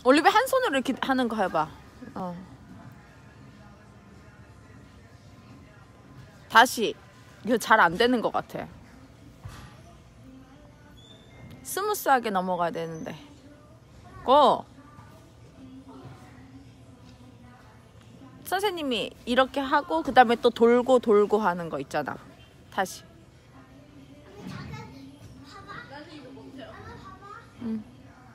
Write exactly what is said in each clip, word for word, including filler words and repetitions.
올리브 한 손으로 이렇게 하는 거 해봐. 어. 다시. 이거 잘 안 되는 것 같아. 스무스하게 넘어가야 되는데. 고! 선생님이 이렇게 하고 그 다음에 또 돌고 돌고 하는 거 있잖아. 다시. 응.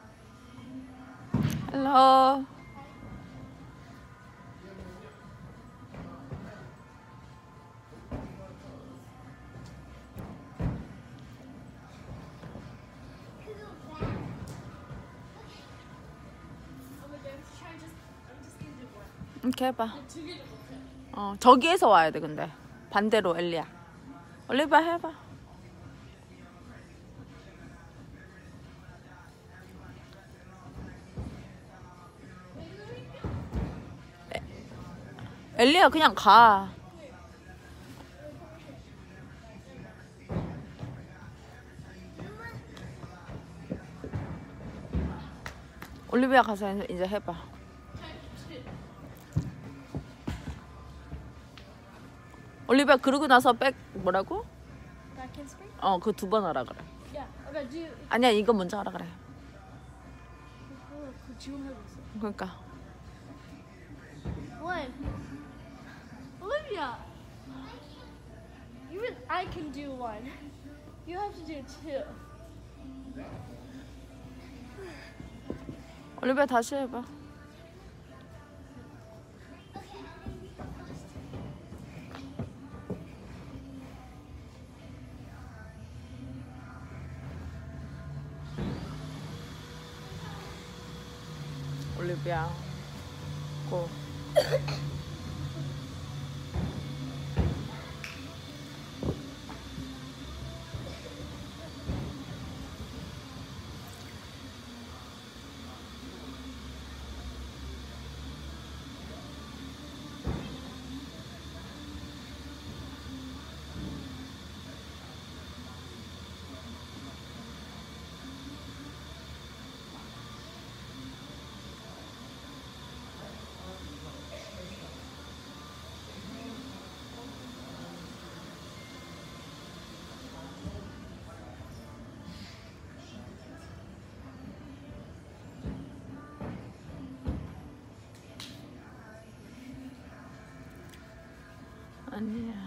헬로. 이렇게 해봐. 어, 저기에서 와야 돼. 근데 반대로 엘리야. 올리바 해봐. 에, 엘리야 그냥 가. 올리비아 가서 이제 해봐. 올리비아 그러고 나서 백 뭐라고? 어, 그 두 번 하라 그래. 아니야, 이거 먼저 하라 그래. 그러니까. One. Olivia. Even I can do one. You have to do two. 올리비아 다시 해봐. 올리비아 고. 아니야.